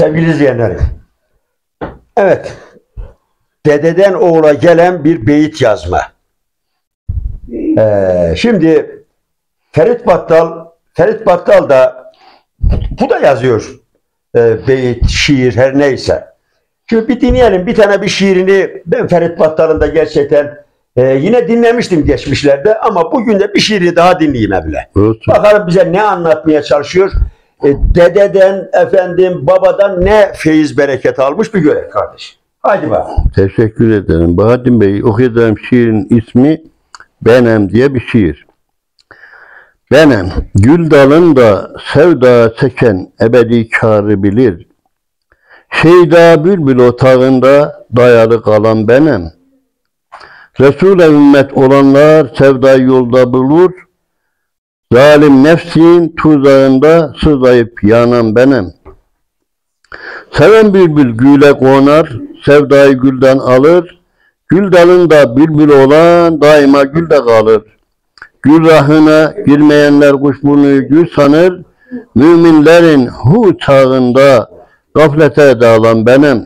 Sevgili izleyenlerim, evet, dededen oğula gelen bir beyit yazma. Şimdi Ferit Battal da bu da yazıyor, beyit, şiir, her neyse. Şimdi bir dinleyelim, bir tane bir şiirini. Ben Ferit Battal'ın da gerçekten yine dinlemiştim geçmişlerde, ama bugün de bir şiiri daha dinleyeyim bile. Evet. Bakalım bize ne anlatmaya çalışıyor. Dededen, efendim, babadan ne feyiz bereket almış bir görev kardeşim. Hadi bakalım. Teşekkür ederim. Bahattin Bey, okuyacağım şiirin ismi Benem diye bir şiir. Benem, gül dalında sevda çeken ebedi kârı bilir. Şeyda bülbül otağında dayalı kalan benem. Resul'e ümmet olanlar sevda yolda bulur. Zalim nefsin tuzağında sızlayıp yanan benim. Seven bülbül güle konar, sevdayı gülden alır. Gül dalında bülbül olan daima gülde kalır. Gül rahına girmeyenler kuşburnuyu gül sanır. Müminlerin hu çağında gaflete dağılan benim.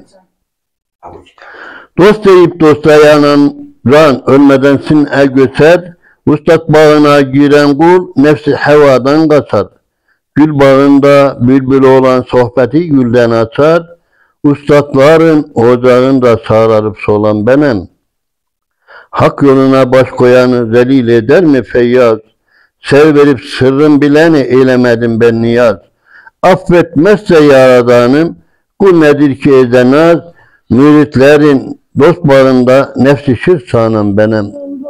Dost deyip dosta yanan ran ölmeden sin göçer. Vuslat bağına giren kul nefsi hevadan kaçar. Gül bağında bülbül olan sohbeti gülden açar. Ustadların ocağında sararıp solan benim. Hak yoluna baş koyanı zelil eder mi feyyaz? Sev verip sırrın bileni eylemedim ben niyaz. Affetmezse yaradanım, kul nedir ki edenaz? Müritlerin dost bağında nefsi şir sanan benim.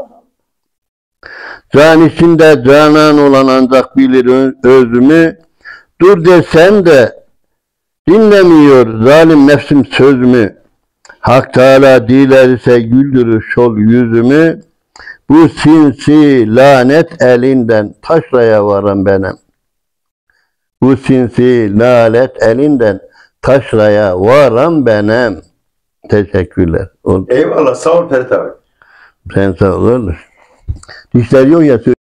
Can içinde canan olan ancak bilir özümü. Dur desem de dinlemiyor zalim nefsim sözümü. Hak Teala dilerse güldürür şol yüzümü. Bu sinsi lanet elinden taşraya varan benim. Bu sinsi lanet elinden taşraya varan benim. Teşekkürler. Eyvallah, sağ ol Ferit abi. Sen sağ ol. Dişler yok ya.